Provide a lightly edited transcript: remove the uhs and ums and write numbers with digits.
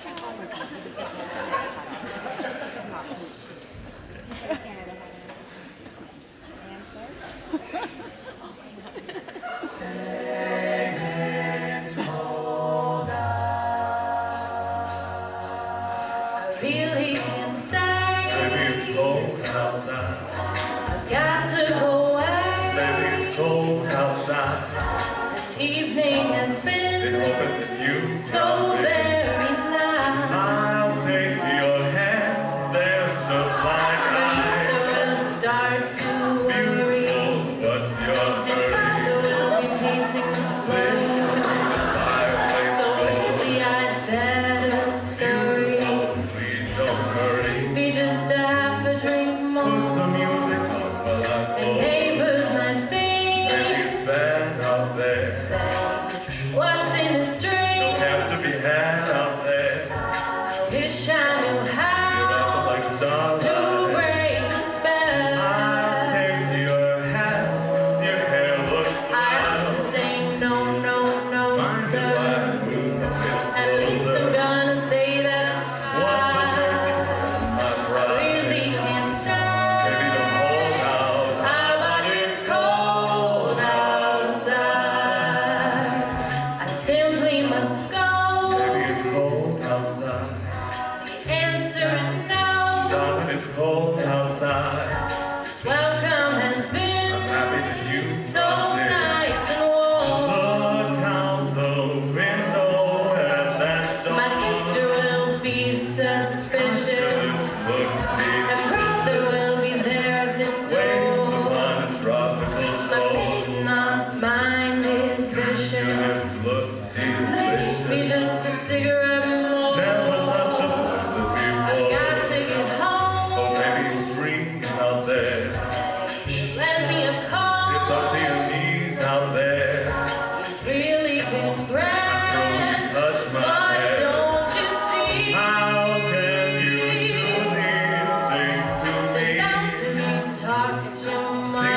Really can't stay. Baby, it's cold outside. I've got to go away. Baby, it's cold outside. This evening has been hoping that you so very nice. I'll take your hands, they're just like I will start to worry. Beautiful, what's your And Father will be pacing the floor. So maybe I'd better scurry. Please don't hurry. Be just a half a drink more. Put some music on while I The go. neighbors might think. Maybe it's bad out there. Say, what's in this No drink? cabs to be had out there. I wish I knew You're how also like stars. to break the spell. I'll take your hat. Your hair looks so I have to say no, no, no, Mind sir. if I move a bit At least closer? I'm gonna say that What's the I sense in my pride? really can't stay. Baby, don't hold out. How about it's cold outside? I simply must go. Baby, it's cold outside. The answer is no. Darling, it's cold outside. This welcome has I'm been happy that you so dropped in. nice and warm. Look out the window at that storm. My sister will be suspicious, Look deep. and brother will be there at the Waiting to door. find a tropical My shore. maintenance mind is You vicious. just look Maybe delicious. just a cigarette more. Never such a blizzard I've before. got to get home. Oh, baby, freeze out there. Lend me a It's call. up to your knees out there. You've really been Girl, grand, you touch my but head. don't you see? How can you do these things to There's me? bound to be talk too much.